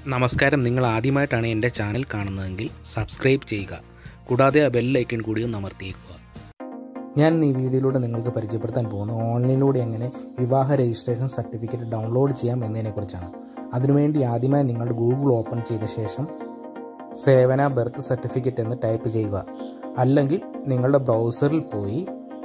നമസ്കാരം. നിങ്ങൾ ആദ്യമായിട്ടാണ് എൻ്റെ ചാനൽ കാണുന്നതെങ്കിൽ സബ്സ്ക്രൈബ് ചെയ്യുക, കൂടാതെ ആ ബെൽ ഐക്കൺ കൂടി ഒന്ന് അമർത്തിയേക്കുക. ഞാൻ ഈ വീഡിയോയിലൂടെ നിങ്ങൾക്ക് പരിചയപ്പെടുത്താൻ പോകുന്ന ഓൺലൈനിലൂടെ എങ്ങനെ വിവാഹ രജിസ്ട്രേഷൻ സർട്ടിഫിക്കറ്റ് ഡൗൺലോഡ് ചെയ്യാം എന്നതിനെക്കുറിച്ചാണ്. അതിനുവേണ്ടി ആദ്യമായി നിങ്ങളുടെ ഗൂഗിൾ ഓപ്പൺ ചെയ്ത ശേഷം സേവന ബർത്ത് സർട്ടിഫിക്കറ്റ് എന്ന് ടൈപ്പ് ചെയ്യുക. അല്ലെങ്കിൽ നിങ്ങളുടെ ബ്രൗസറിൽ പോയി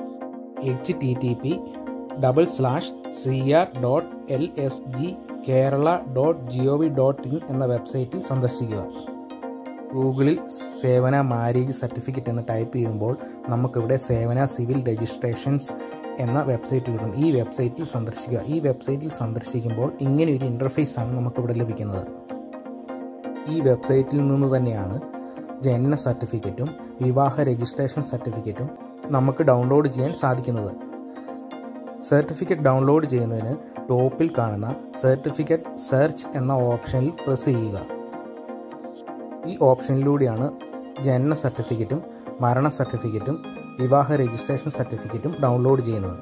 http://cr.lsgkerala.gov.in എന്ന വെബ്സൈറ്റിൽ സന്ദർശിക്കുക. ഗൂഗിളിൽ സേവന മാരേജ് സർട്ടിഫിക്കറ്റ് എന്ന് ടൈപ്പ് ചെയ്യുമ്പോൾ നമുക്കിവിടെ സേവന സിവിൽ രജിസ്ട്രേഷൻസ് എന്ന വെബ്സൈറ്റ് കിട്ടും. ഈ വെബ്സൈറ്റിൽ സന്ദർശിക്കുക. ഈ വെബ്സൈറ്റിൽ സന്ദർശിക്കുമ്പോൾ ഇങ്ങനെയൊരു ഇൻ്റർഫേസാണ് നമുക്കിവിടെ ലഭിക്കുന്നത്. ഈ വെബ്സൈറ്റിൽ നിന്ന് തന്നെയാണ് ജനന സർട്ടിഫിക്കറ്റും വിവാഹ രജിസ്ട്രേഷൻ സർട്ടിഫിക്കറ്റും നമുക്ക് ഡൗൺലോഡ് ചെയ്യാൻ സാധിക്കുന്നത്. സർട്ടിഫിക്കറ്റ് ഡൗൺലോഡ് ചെയ്യുന്നതിന് ടോപ്പിൽ കാണുന്ന സർട്ടിഫിക്കറ്റ് സെർച്ച് എന്ന ഓപ്ഷനിൽ പ്രസ് ചെയ്യുക. ഈ ഓപ്ഷനിലൂടെയാണ് ജനന സർട്ടിഫിക്കറ്റും മരണ സർട്ടിഫിക്കറ്റും വിവാഹ രജിസ്ട്രേഷൻ സർട്ടിഫിക്കറ്റും ഡൗൺലോഡ് ചെയ്യുന്നത്.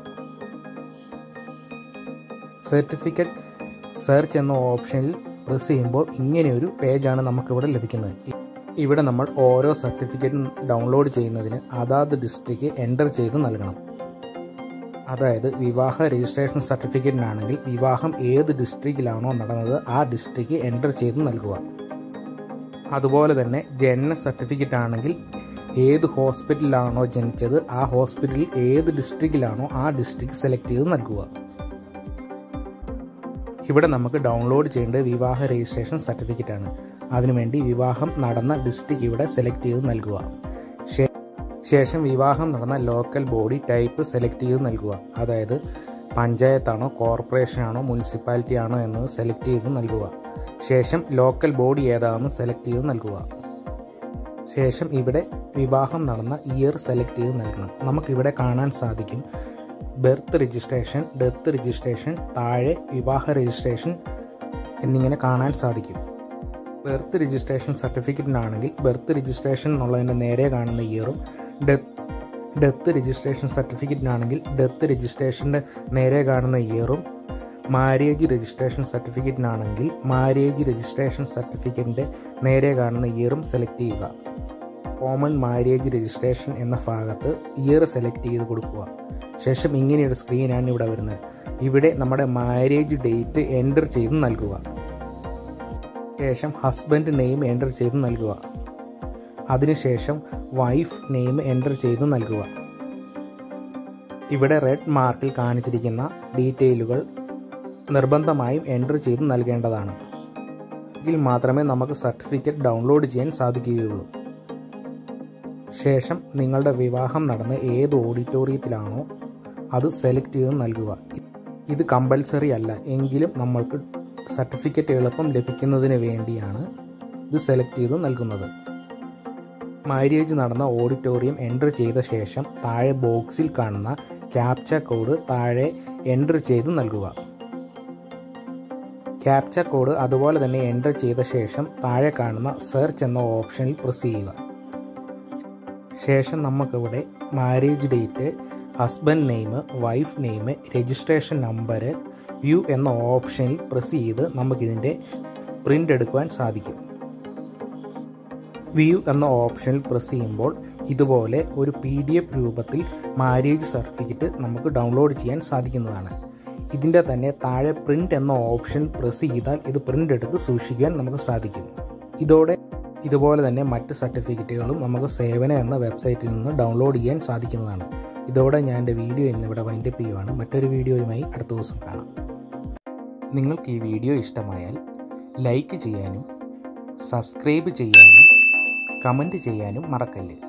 സർട്ടിഫിക്കറ്റ് സെർച്ച് എന്ന ഓപ്ഷനിൽ പ്രസ് ചെയ്യുമ്പോൾ ഇങ്ങനെയൊരു പേജാണ് നമുക്കിവിടെ ലഭിക്കുന്നത്. ഇവിടെ നമ്മൾ ഓരോ സർട്ടിഫിക്കറ്റും ഡൗൺലോഡ് ചെയ്യുന്നതിന് അതാത് ഡിസ്ട്രിക്റ്റ് എൻ്റർ ചെയ്ത് നൽകണം. അതായത് വിവാഹ രജിസ്ട്രേഷൻ സർട്ടിഫിക്കറ്റിനാണെങ്കിൽ വിവാഹം ഏത് ഡിസ്ട്രിക്റ്റിലാണോ നടന്നത് ആ ഡിസ്ട്രിക്റ്റ് എൻ്റർ ചെയ്ത് നൽകുക. അതുപോലെ തന്നെ ജനന സർട്ടിഫിക്കറ്റ് ആണെങ്കിൽ ഏത് ഹോസ്പിറ്റലിലാണോ ജനിച്ചത് ആ ഹോസ്പിറ്റലിൽ ഏത് ഡിസ്ട്രിക്റ്റിലാണോ ആ ഡിസ്ട്രിക്റ്റ് സെലക്ട് ചെയ്ത് നൽകുക. ഇവിടെ നമുക്ക് ഡൗൺലോഡ് ചെയ്യേണ്ടത് വിവാഹ രജിസ്ട്രേഷൻ സർട്ടിഫിക്കറ്റ് ആണ്. അതിനുവേണ്ടി വിവാഹം നടന്ന ഡിസ്ട്രിക്റ്റ് ഇവിടെ സെലക്ട് ചെയ്ത് നൽകുക. ശേഷം വിവാഹം നടന്ന ലോക്കൽ ബോഡി ടൈപ്പ് സെലക്ട് ചെയ്ത് നൽകുക. അതായത് പഞ്ചായത്താണോ കോർപ്പറേഷനാണോ മുനിസിപ്പാലിറ്റി ആണോ എന്നത് സെലക്ട് ചെയ്ത് നൽകുക. ശേഷം ലോക്കൽ ബോഡി ഏതാണെന്ന് സെലക്ട് ചെയ്ത് നൽകുക. ശേഷം ഇവിടെ വിവാഹം നടന്ന ഇയർ സെലക്ട് ചെയ്ത് നൽകണം. നമുക്കിവിടെ കാണാൻ സാധിക്കും ബർത്ത് രജിസ്ട്രേഷൻ, ഡെത്ത് രജിസ്ട്രേഷൻ, താഴെ വിവാഹ രജിസ്ട്രേഷൻ എന്നിങ്ങനെ കാണാൻ സാധിക്കും. ബർത്ത് രജിസ്ട്രേഷൻ സർട്ടിഫിക്കറ്റിനാണെങ്കിൽ ബർത്ത് രജിസ്ട്രേഷൻ എന്നുള്ളതിൻ്റെ നേരെ കാണുന്ന ഇയറും, ഡെത്ത് രജിസ്ട്രേഷൻ സർട്ടിഫിക്കറ്റിനാണെങ്കിൽ ഡെത്ത് രജിസ്ട്രേഷൻ്റെ നേരെ കാണുന്ന ഇയറും, മാരേജ് രജിസ്ട്രേഷൻ സർട്ടിഫിക്കറ്റിനാണെങ്കിൽ മാരേജ് രജിസ്ട്രേഷൻ സർട്ടിഫിക്കറ്റിൻ്റെ നേരെ കാണുന്ന ഇയറും സെലക്ട് ചെയ്യുക. കോമൺ മാരേജ് രജിസ്ട്രേഷൻ എന്ന ഭാഗത്ത് ഇയർ സെലക്ട് ചെയ്ത് കൊടുക്കുക. ശേഷം ഇങ്ങനെയൊരു സ്ക്രീനാണ് ഇവിടെ വരുന്നത്. ഇവിടെ നമ്മുടെ മാരേജ് ഡേറ്റ് എൻ്റർ ചെയ്ത് നൽകുക. ശേഷം ഹസ്ബൻഡ് നെയിം എൻ്റർ ചെയ്ത് നൽകുക. അതിനുശേഷം വൈഫ് നെയിം എൻ്റർ ചെയ്ത് നൽകുക. ഇവിടെ റെഡ് മാർക്കിൽ കാണിച്ചിരിക്കുന്ന ഡീറ്റെയിലുകൾ നിർബന്ധമായും എൻ്റർ ചെയ്ത് നൽകേണ്ടതാണ്. എങ്കിൽ മാത്രമേ നമുക്ക് സർട്ടിഫിക്കറ്റ് ഡൗൺലോഡ് ചെയ്യാൻ സാധിക്കുകയുള്ളൂ. ശേഷം നിങ്ങളുടെ വിവാഹം നടന്ന ഏത് ഓഡിറ്റോറിയത്തിലാണോ അത് സെലക്ട് ചെയ്ത് നൽകുക. ഇത് കമ്പൽസറി അല്ല, എങ്കിലും നമ്മൾക്ക് സർട്ടിഫിക്കറ്റ് എളുപ്പം ലഭിക്കുന്നതിന് വേണ്ടിയാണ് ഇത് സെലക്ട് ചെയ്ത് നൽകുന്നത്. മാരേജ് നടന്ന ഓഡിറ്റോറിയം എൻ്റർ ചെയ്ത ശേഷം താഴെ ബോക്സിൽ കാണുന്ന ക്യാപ്ച കോഡ് താഴെ എൻ്റർ ചെയ്ത് നൽകുക. ക്യാപ്ച കോഡ് അതുപോലെ തന്നെ എൻ്റർ ചെയ്ത ശേഷം താഴെ കാണുന്ന സെർച്ച് എന്ന ഓപ്ഷനിൽ പ്രസ് ചെയ്യുക. ശേഷം നമുക്കിവിടെ marriage date, husband name, wife name, registration number, view എന്ന ഓപ്ഷനിൽ പ്രസ് ചെയ്ത് നമുക്കിതിൻ്റെ പ്രിൻ്റ് എടുക്കുവാൻ സാധിക്കും. വ്യൂ എന്ന ഓപ്ഷനിൽ പ്രസ് ചെയ്യുമ്പോൾ ഇതുപോലെ ഒരു PDF രൂപത്തിൽ മാരേജ് സർട്ടിഫിക്കറ്റ് നമുക്ക് ഡൗൺലോഡ് ചെയ്യാൻ സാധിക്കുന്നതാണ്. ഇതിൻ്റെ തന്നെ താഴെ പ്രിൻ്റ് എന്ന ഓപ്ഷൻ പ്രസ് ചെയ്താൽ ഇത് പ്രിൻ്റ് എടുത്ത് സൂക്ഷിക്കാൻ നമുക്ക് സാധിക്കും. ഇതുപോലെ തന്നെ മറ്റ് സർട്ടിഫിക്കറ്റുകളും നമുക്ക് സേവന എന്ന വെബ്സൈറ്റിൽ നിന്ന് ഡൗൺലോഡ് ചെയ്യാൻ സാധിക്കുന്നതാണ്. ഇതോടെ ഞാൻ എൻ്റെ വീഡിയോ ഇന്നിവിടെ വൈൻഡപ്പ് ചെയ്യുവാണ്. മറ്റൊരു വീഡിയോയുമായി അടുത്ത ദിവസം കാണാം. നിങ്ങൾക്ക് ഈ വീഡിയോ ഇഷ്ടമായാൽ ലൈക്ക് ചെയ്യാനും സബ്സ്ക്രൈബ് ചെയ്യാനും കമൻറ്റ് ചെയ്യാനും മറക്കല്ലേ.